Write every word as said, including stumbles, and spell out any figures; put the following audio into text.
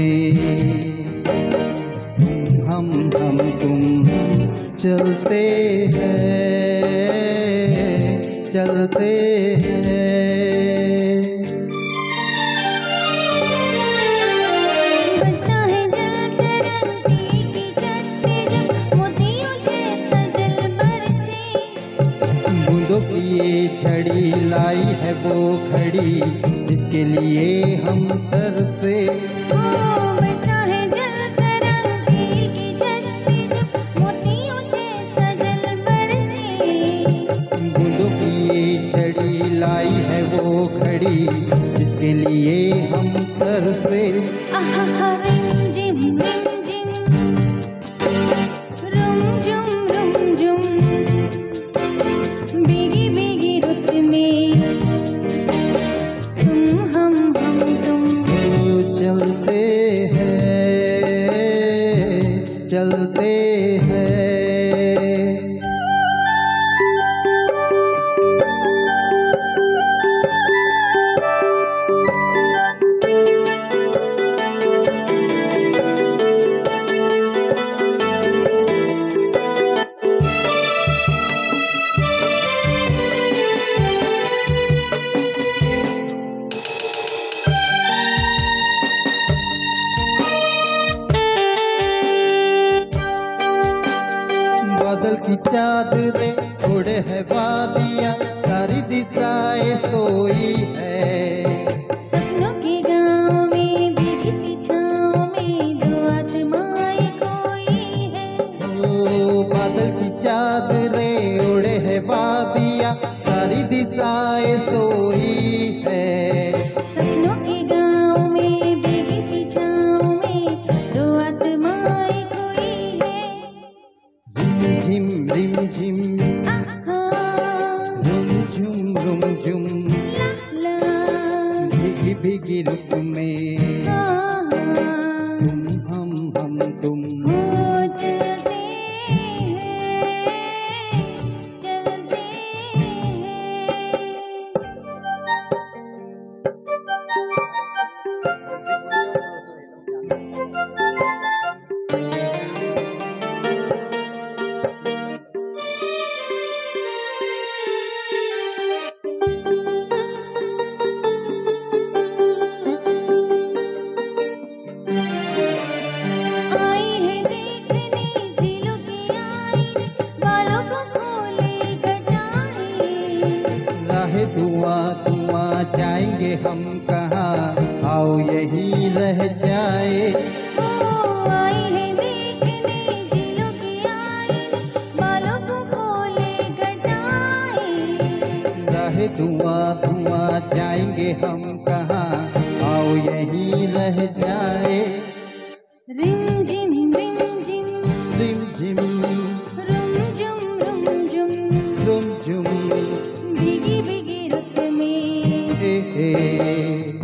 में। तुम हम हम तुम चलते हैं, चलते हैं। बजता है जल तरंगी की छत पे जब मोतियों जैसा जल बरसे। बूंदों की ये झड़ी लाई है वो घड़ी जिसके लिए हम तरसे। बजता है जल तरंगी की छत पे जब मोतियों जैसा जल बरसे। बूंदों की ये झड़ी लाई है वो घड़ी जिसके लिए हम तरसे। आहा रिमझिम रिमझिम रुमझुम रुमझुम भीगी भीगी रुत में तुम हम हम तुम चलते हैं, चलते हैं। बादल की चादरें उड़े है वादियाँ, सारी दिशाएं सोई है। सपनों के गाँव में भी किसी छाँव में दो आत्माएं कोई है। ओ बादल की चादरें उड़े है वादियाँ, सारी दिशाएं सोई है। सपनों के गाँव में भी किसी छाँव में दो आत्माएं कोई है। रिम झिम रिम झिम आहा रुम झुम रुम झुम ला भीगी भीगी रुत में आहा तुम हम हम तुम हो चलते हैं, चलते आई है देखने झीलों की आईने, बालों को खोले कटाई। राहे धुआं धुआं जाएंगे हम कहाँ, आओ यही रह जाए। ओ आई है देखने झीलों की आईने, बालों को खोले कटाई। राहे धुआं धुआं जाएंगे हम कहाँ, आओ यही रह जाए। रिमझिम रिमझिम रिम झिम रुमझुम रुमझुम रुम झुम भीगी भीगी रुत में ए ए